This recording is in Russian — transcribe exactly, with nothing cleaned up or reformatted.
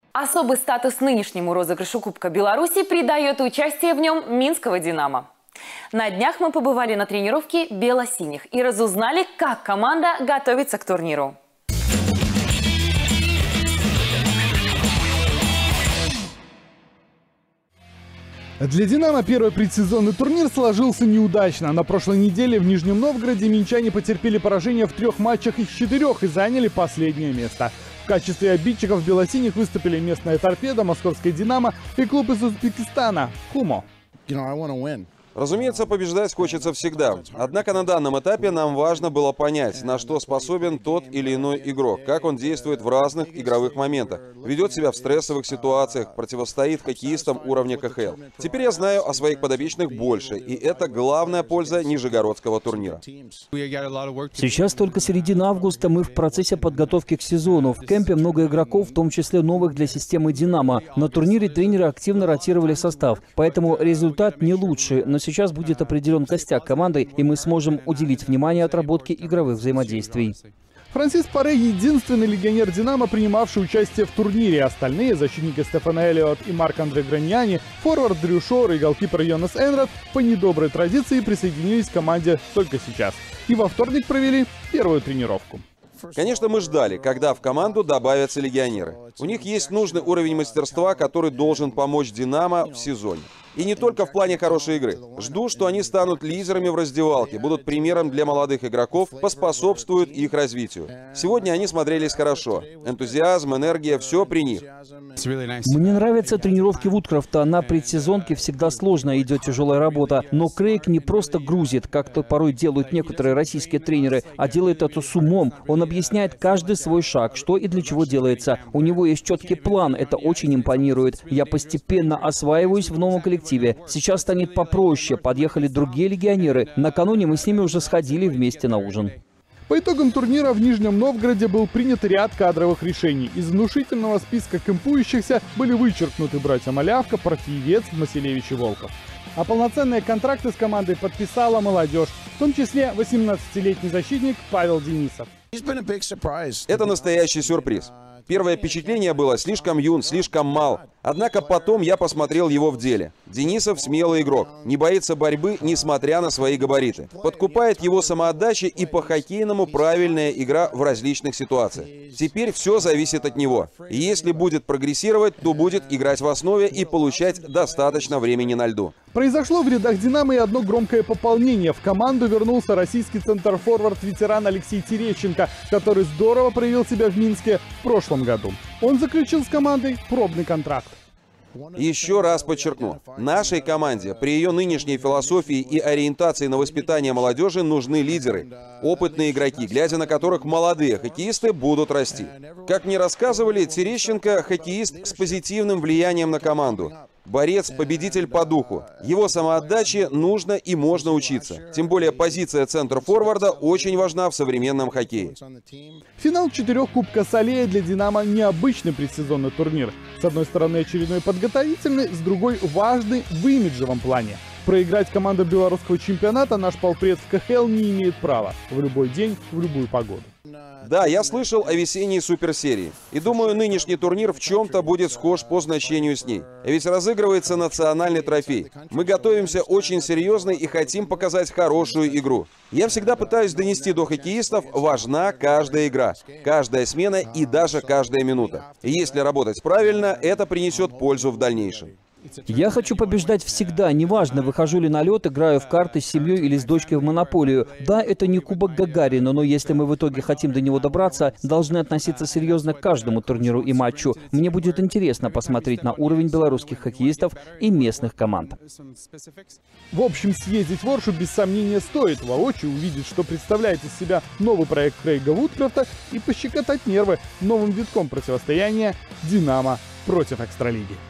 Особый статус нынешнему розыгрышу Кубка Беларуси придает участие в нем минского «Динамо». На днях мы побывали на тренировке бело-синих и разузнали, как команда готовится к турниру. Для «Динамо» первый предсезонный турнир сложился неудачно. На прошлой неделе в Нижнем Новгороде минчане потерпели поражение в трех матчах из четырех и заняли последнее место. В качестве обидчиков бело-синих выступили местная «Торпедо», московская «Динамо» и клуб из Узбекистана «Хумо». Разумеется, побеждать хочется всегда. Однако на данном этапе нам важно было понять, на что способен тот или иной игрок, как он действует в разных игровых моментах, ведет себя в стрессовых ситуациях, противостоит хоккеистам уровня ка ха эл. Теперь я знаю о своих подопечных больше, и это главная польза нижегородского турнира. Сейчас только середина августа, мы в процессе подготовки к сезону. В кемпе много игроков, в том числе новых для системы «Динамо». На турнире тренеры активно ротировали состав, поэтому результат не лучший, но сейчас будет определен костяк команды, и мы сможем уделить внимание отработке игровых взаимодействий. Франсис Паре — единственный легионер «Динамо», принимавший участие в турнире. Остальные — защитники Стефан Эллиот и Марк-Андре Граньяни, форвард Дрю Шор и голкипер Йонас Энрад по недоброй традиции присоединились к команде только сейчас. И во вторник провели первую тренировку. Конечно, мы ждали, когда в команду добавятся легионеры. У них есть нужный уровень мастерства, который должен помочь «Динамо» в сезоне. И не только в плане хорошей игры. Жду, что они станут лидерами в раздевалке, будут примером для молодых игроков, поспособствуют их развитию. Сегодня они смотрелись хорошо. Энтузиазм, энергия — все при них. Мне нравятся тренировки Вудкрафта. На предсезонке всегда сложно, идет тяжелая работа. Но Крейг не просто грузит, как то порой делают некоторые российские тренеры, а делает это с умом. Он объясняет каждый свой шаг, что и для чего делается. У него есть четкий план, это очень импонирует. Я постепенно осваиваюсь в новом коллективе. Сейчас станет попроще. Подъехали другие легионеры. Накануне мы с ними уже сходили вместе на ужин. По итогам турнира в Нижнем Новгороде был принят ряд кадровых решений. Из внушительного списка кемпующихся были вычеркнуты братья Малявка, Партиевец, Масилевич и Волков. А полноценные контракты с командой подписала молодежь, в том числе восемнадцатилетний защитник Павел Денисов. Это настоящий сюрприз. Первое впечатление было: слишком юн, слишком мал. Однако потом я посмотрел его в деле. Денисов смелый игрок, не боится борьбы, несмотря на свои габариты. Подкупает его самоотдача и по-хоккейному правильная игра в различных ситуациях. Теперь все зависит от него. И если будет прогрессировать, то будет играть в основе и получать достаточно времени на льду. Произошло в рядах «Динамо» и одно громкое пополнение. В команду вернулся российский центр-форвард-ветеран Алексей Терещенко, который здорово проявил себя в Минске в прошлом году. Он заключил с командой пробный контракт. Еще раз подчеркну, нашей команде при ее нынешней философии и ориентации на воспитание молодежи нужны лидеры, опытные игроки, глядя на которых молодые хоккеисты будут расти. Как мне рассказывали, Терещенко — хоккеист с позитивным влиянием на команду. Борец, победитель по духу. Его самоотдаче нужно и можно учиться. Тем более позиция центр-форварда очень важна в современном хоккее. Финал четырех Кубка Салея для «Динамо» — необычный предсезонный турнир. С одной стороны очередной подготовительный, с другой важный в имиджевом плане. Проиграть команду белорусского чемпионата наш полпред в ка ха эл не имеет права. В любой день, в любую погоду. Да, я слышал о весенней суперсерии. И думаю, нынешний турнир в чем-то будет схож по значению с ней. Ведь разыгрывается национальный трофей. Мы готовимся очень серьезно и хотим показать хорошую игру. Я всегда пытаюсь донести до хоккеистов: важна каждая игра, каждая смена и даже каждая минута. И если работать правильно, это принесет пользу в дальнейшем. Я хочу побеждать всегда, неважно, выхожу ли на лед, играю в карты с семьей или с дочкой в монополию. Да, это не Кубок Гагарина, но если мы в итоге хотим до него добраться, должны относиться серьезно к каждому турниру и матчу. Мне будет интересно посмотреть на уровень белорусских хоккеистов и местных команд. В общем, съездить в Оршу без сомнения стоит, воочию увидеть, что представляет из себя новый проект Крейга Вудкрафта, и пощекотать нервы новым витком противостояния «Динамо» против Экстралиги.